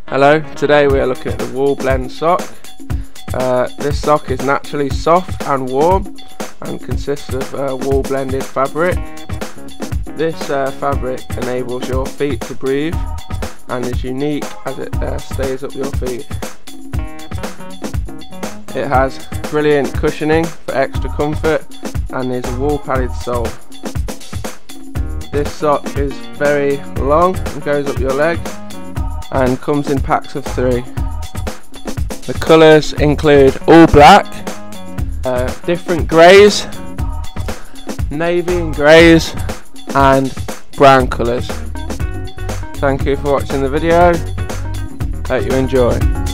Hello, today we are looking at the Woolblend sock. This sock is naturally soft and warm and consists of wool blended fabric. This fabric enables your feet to breathe and is unique as it stays up your feet. It has brilliant cushioning for extra comfort and is a wool padded sole. This sock is very long and goes up your leg and comes in packs of 3. The colours include all black, different greys, navy and greys and brown colours. Thank you for watching the video, hope you enjoy.